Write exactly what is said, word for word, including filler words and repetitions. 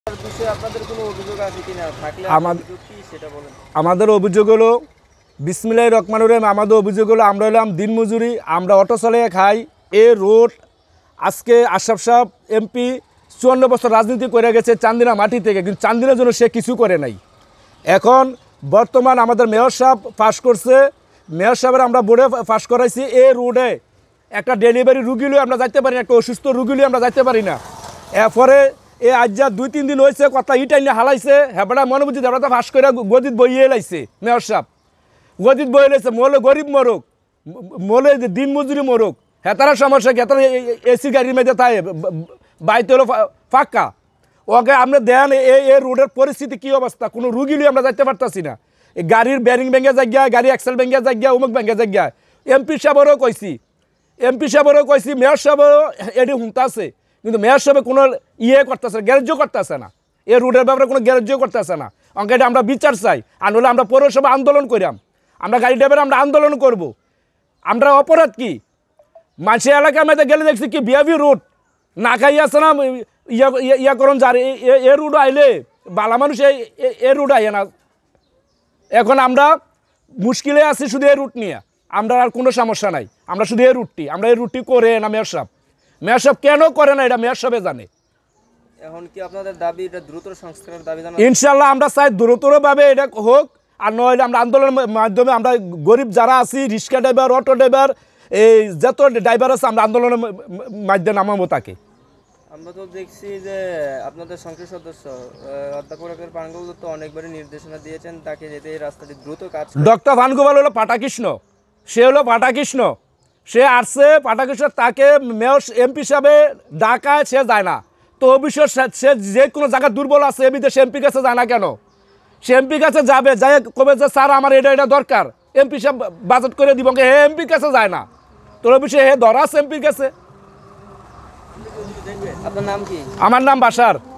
আমাদের অভিযোগ হলো বিসমিল্লাহির রহমানির রহিম। আমাদের অভিযোগ হলো আমরা হলাম দিনমজুরি, আমরা অটো চালিয়ে খাই। এ রোড আজকে আশরাফ সাহেব এমপি চুয়ান্ন বছর রাজনীতি করে গেছে চান্দিনা মাটি থেকে, কিন্তু চান্দিনার জন্য সে কিছু করে নাই। এখন বর্তমান আমাদের মেয়র সাহেব পাস করছে, মেয়র সাহেবের আমরা বোর্ডে পাস করাইছি। এ রোডে একটা ডেলিভারি রুগীলেও আমরা যাইতে পারি না, একটা অসুস্থ রুগীলেও আমরা যাইতে পারি না। এরপরে এ আজ যা দুই তিন দিন হয়েছে কথা ইটাই নিয়ে হালাইছে, হ্যাঁ মনে বুঝি আমরা তো ফাঁস করে গদিত বইয়ে লাইছে। মেয়র সাহেব গদিত বইয়ে লাইছে, মলে গরিব মরুক, মলে দিন মজুরি মরুক, হ্যাঁ তারা সমস্যা কি? তারা এসি গাড়ির মধ্যে তাই বাইতে হলো ফাঁকা। ওকে আমরা দেন এই রোডের পরিস্থিতি কী অবস্থা, কোনো রুগীলেও আমরা যাইতে পারতাছি না। এই গাড়ির ব্যারিং ভেঙে জায়গা, গাড়ি অ্যাক্সেল ভেঙে জায়গা, উমুক ভেঙে জায়গা। এমপি সাহেবেরও কইছি, এমপি সাহেবেরও কইছি, মেয়র সাহেবেরও এটি হুঁতাছে, কিন্তু মেয়র সাহেব কোনো ইয়ে করতেছে না, গ্যারেজও করতেছে না। এই রোডের ব্যাপারে কোনো গ্যারেজও করতেছে না। অঙ্কে এটা আমরা বিচার চাই, আর নইলে আমরা পৌরসভা আন্দোলন করিলাম, আমরা গাড়ি ড্রাইভার আমরা আন্দোলন করব। আমরা অপরাধ কি? মাঝে এলাকার মধ্যে গেলে দেখছি কি বিয়াবি রোড না খাই আছে না, ইয়া ইয়া করুন যার এ রুট আইলে বালা মানুষ এ রুট আইয়ে না। এখন আমরা মুশকিলে আছি শুধু এই রুট নিয়ে, আমরা আর কোনো সমস্যা নাই, আমরা শুধু এই রুটটি আমরা এই রুটটি করে না। মেয়র সাহেব মেয়র সাহেব কেন করে না এটা মেয়র সাহেবে জানে। এখন কি আপনাদের দাবি এটা দ্রুত সংস্কারের দাবি জানান? ইনশাল্লাহ আমরা চাই দ্রুতভাবে এটা হোক, আর নইলে আমরা আন্দোলনের মাধ্যমে আমরা গরিব যারা আছি, রিক্সা ড্রাইভার, অটো ড্রাইভার, এই যত ড্রাইভার আছে আমরা আন্দোলনের মাধ্যমে নামাবো তাকে। আমরা তো দেখছি যে আপনাদের সংসদ সদস্য অধ্যাপক পানগোপাল তো অনেকবারই নির্দেশনা দিয়েছেন তাকে যেতে এই রাস্তাটি দ্রুত কাজ। ডক্টর পানগোপাল হলো পাটাকৃষ্ণ, সে হলো পাটাকৃষ্ণ, সে আসছে পাটাকৃষ্ণ, তাকে মেয়র এমপি হিসাবে ডাকায় সে যায় না। তো অবশ্যই সে যে কোনো জায়গায় দুর্বল আছে এমনিতে সে এমপি কাছে যায় না কেন? সে এমপি কাছে যাবে, যাই কবে যে স্যার আমার এটা এটা দরকার, এমপি সাহেব বাজেট করে দিব, হে এমপির কাছে যায় না। তোর অবশ্যই হে ধরা আছে এমপির কাছে। আপনার নাম কি? আমার নাম বাসার।